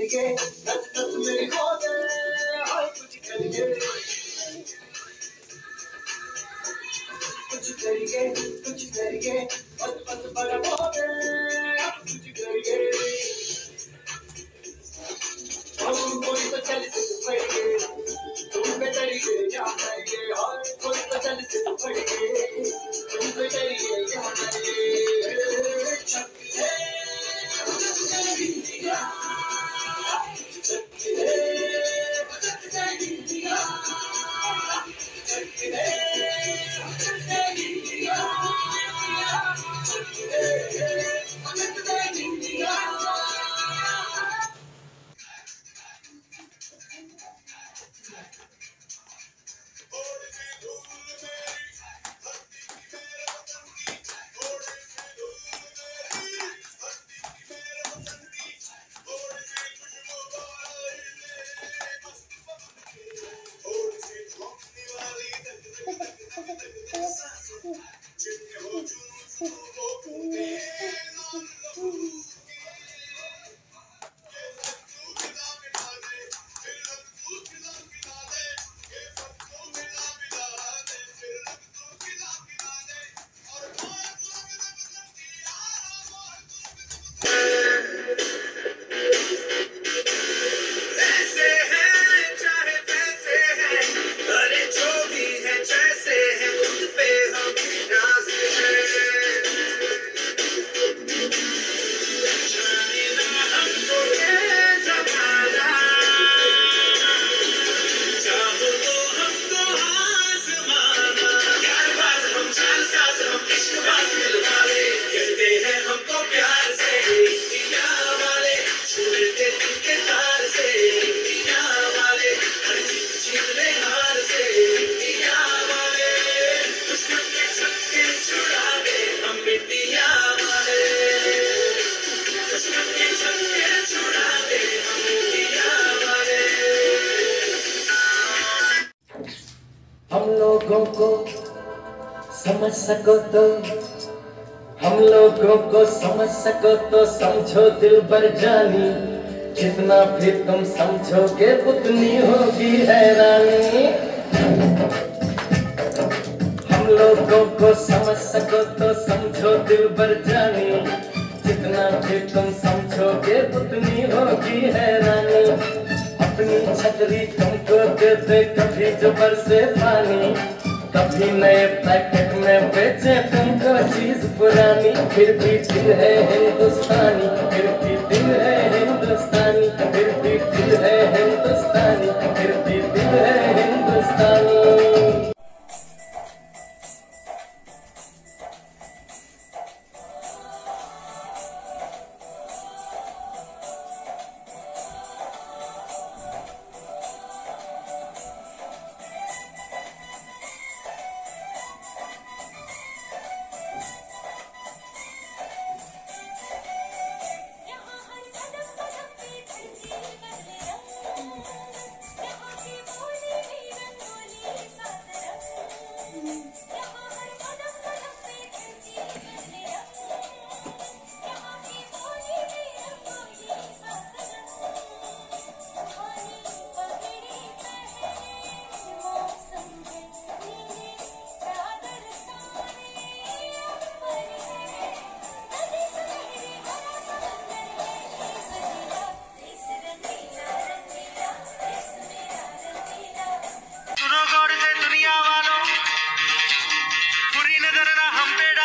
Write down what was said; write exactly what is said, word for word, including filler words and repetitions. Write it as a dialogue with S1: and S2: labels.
S1: करके दस दस मेरी खोदे हाय कुछ करके कुछ करके कुछ करके बस बस बड़ा खोदे कुछ करके हम कोई तो चल से पड़े तुम पे तरीके क्या करेंगे हाय कोई तो चल से पड़े तुम पे तरीके क्या करेंगे हम लोगों को समझ सको तो हम लोगों को समझ सको तो समझो दिल भर जानी जितना फिर तुम समझोगे उतनी होगी हैरानी हम लोगों को समझ सको तो समझो दिल भर जानी जितना फिर तुम समझोगे उतनी होगी हैरानी अपनी छतरी तुमको दे दे कभी जो बरसे पानी कभी नए पैकेट में बेचे तुमको चीज पुरानी फिर भी दिल है हिंदुस्तानी फिर भी दिल है हिंदुस्तानी फिर भी दिल है हिंदुस्तानी फिर भी दिल है हिंदुस्तानी
S2: दुनिया वालों पूरी नजर हम पे